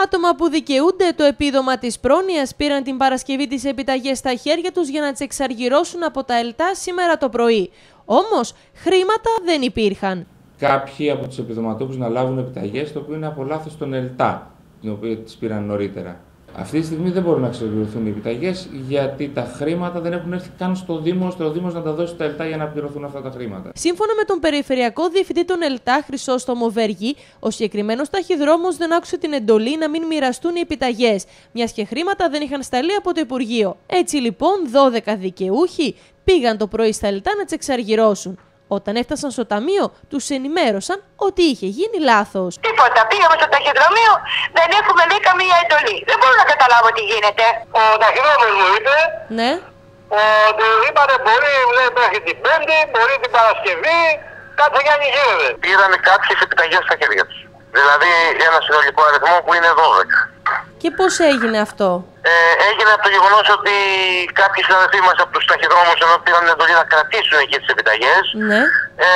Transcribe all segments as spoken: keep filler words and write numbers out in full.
άτομα που δικαιούνται το επίδομα της πρόνοιας πήραν την Παρασκευή τις επιταγές στα χέρια τους για να τις εξαργυρώσουν από τα ΕΛΤΑ σήμερα το πρωί. Όμως, χρήματα δεν υπήρχαν. Κάποιοι από τους επιδοματούχους να λάβουν επιταγές, το οποίο είναι από λάθος των ΕΛΤΑ, την οποία τις πήραν νωρίτερα. Αυτή τη στιγμή δεν μπορούν να εξαργυρωθούν οι επιταγές, γιατί τα χρήματα δεν έχουν έρθει καν στο Δήμο, ώστε ο Δήμος να τα δώσει στα ΕΛΤΑ για να πληρωθούν αυτά τα χρήματα. Σύμφωνα με τον Περιφερειακό Διευθυντή των ΕΛΤΑ, Χρυσόστομο Βέργη, ο συγκεκριμένος ταχυδρόμος δεν άκουσε την εντολή να μην μοιραστούν οι επιταγές, μιας και χρήματα δεν είχαν σταλεί από το Υπουργείο. Έτσι λοιπόν, δώδεκα δικαιούχοι πήγαν το πρωί στα ΕΛΤΑ να τις εξαργυρώσουν. Όταν έφτασαν στο ταμείο, τους ενημέρωσαν ότι είχε γίνει λάθος. Τίποτα. Πήγαμε στο ταχυδρομείο, δεν έχουμε δει καμία εντολή. Δεν μπορώ να καταλάβω τι γίνεται. Ο ταχυδρόμος μου είπε ναι. ότι είπατε μπορεί λέει, μέχρι την Πέμπτη, μπορεί την Παρασκευή, κάτι για νυχαίρευε. Πήραν κάποιες επιταγές στα χέρια τους. Δηλαδή ένα συνολικό αριθμό που είναι δώδεκα. Και πώς έγινε αυτό? Ε, έγινε από το γεγονός ότι κάποιοι συναδελφοί μας από τους ταχυδρόμους, ενώ πήραν εντολή να κρατήσουν εκεί τις επιταγές, ναι. ε,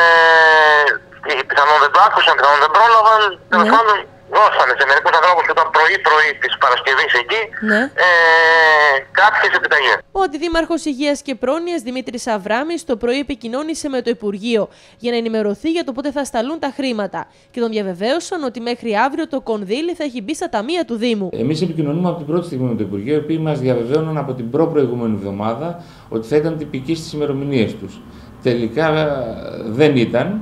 πιθανόν δεν το άκουσαν, πιθανόν δεν πρόλαβαν, τέλος πάντων δώσανε σε μερικούς ανθρώπους που ήταν πρωί-πρωί της Παρασκευής εκεί, ναι. ε, κάποιες επιταγές. Ο Αντιδήμαρχος Υγείας και Πρόνοιας Δημήτρης Αβράμης το πρωί επικοινώνησε με το Υπουργείο για να ενημερωθεί για το πότε θα σταλούν τα χρήματα και τον διαβεβαίωσαν ότι μέχρι αύριο το κονδύλι θα έχει μπει στα ταμεία του Δήμου. Εμείς επικοινωνούμε από την πρώτη στιγμή με το Υπουργείο, οι οποίοι μας διαβεβαίωναν από την προ-προηγούμενη εβδομάδα ότι θα ήταν τυπικοί στις ημερομηνίες τους. Τελικά δεν ήταν.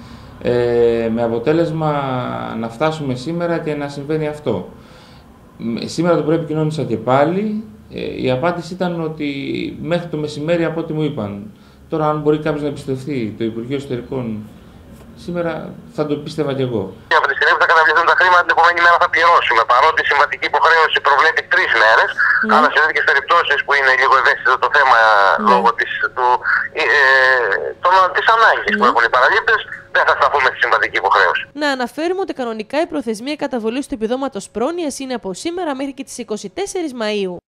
Ε, με αποτέλεσμα να φτάσουμε σήμερα και να συμβαίνει αυτό. Σήμερα το πρωί επικοινώνησα και πάλι. Ε, η απάντηση ήταν ότι μέχρι το μεσημέρι από ό,τι μου είπαν. Τώρα αν μπορεί κάποιος να εμπιστευτεί το Υπουργείο Εσωτερικών σήμερα θα το πίστευα κι εγώ. Από τη στιγμή που θα καταβληθούν τα χρήματα την επόμενη μέρα θα πληρώσουμε. Παρότι η συμβατική υποχρέωση προβλέπει τρεις μέρες, ναι. αλλά σε τέτοιες περιπτώσεις που είναι λίγο ευαίσθητο το θέμα ναι. λόγω της, του, ε, των, της ανάγκης ναι. που έχουν οι παραλήπτες, δεν θα σταθούμε στη συμβατική υποχρέωση. Να αναφέρουμε ότι κανονικά η προθεσμία καταβολής του επιδόματος πρόνοιας είναι από σήμερα μέχρι και τις εικοστή τέταρτη Μαΐου.